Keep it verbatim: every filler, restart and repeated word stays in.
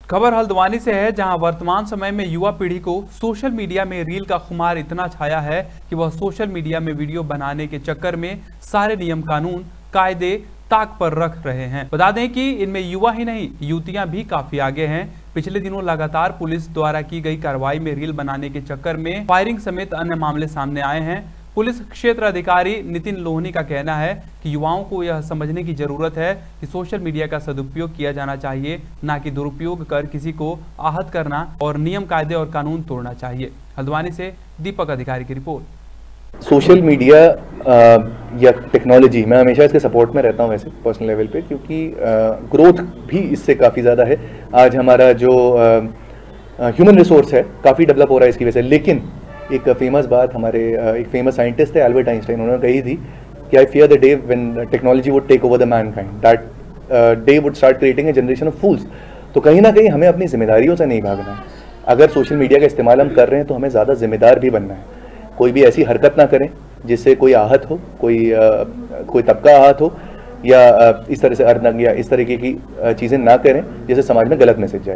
खबर हल्द्वानी से है, जहां वर्तमान समय में युवा पीढ़ी को सोशल मीडिया में रील का खुमार इतना छाया है कि वह सोशल मीडिया में वीडियो बनाने के चक्कर में सारे नियम कानून कायदे ताक पर रख रहे हैं। बता दें कि इनमें युवा ही नहीं, युवतियां भी काफी आगे हैं। पिछले दिनों लगातार पुलिस द्वारा की गई कार्रवाई में रील बनाने के चक्कर में फायरिंग समेत अन्य मामले सामने आए हैं। पुलिस क्षेत्र अधिकारी नितिन लोहनी का कहना है कि युवाओं को यह समझने की जरूरत है कि सोशल मीडिया का सदुपयोग किया जाना चाहिए, न कि दुरुपयोग कर किसी को आहत करना और नियम कायदे और कानून तोड़ना चाहिए। हल्द्वानी से दीपक अधिकारी की रिपोर्ट। सोशल मीडिया या टेक्नोलॉजी, मैं हमेशा इसके सपोर्ट में रहता हूँ वैसे पर्सनल लेवल पे, क्योंकि ग्रोथ भी इससे काफ़ी ज़्यादा है। आज हमारा जो ह्यूमन रिसोर्स है काफ़ी डेवलप हो रहा है इसकी वजह से। लेकिन एक फेमस बात हमारे एक फेमस साइंटिस्ट थे एल्बर्ट आइंस्टाइन, उन्होंने कही थी कि I fear the day when technology would take over the mankind, that day would start creating a generation of fools. तो कहीं ना कहीं हमें अपनी जिम्मेदारियों से नहीं भागना है। अगर सोशल मीडिया का इस्तेमाल हम कर रहे हैं तो हमें ज़्यादा जिम्मेदार भी बनना है। कोई भी ऐसी हरकत ना करें जिससे कोई आहत हो, कोई आ, कोई तबका आहत हो, या आ, इस तरह से अर्नंग या इस तरीके की चीज़ें ना करें जिससे समाज में गलत मैसेज जाए।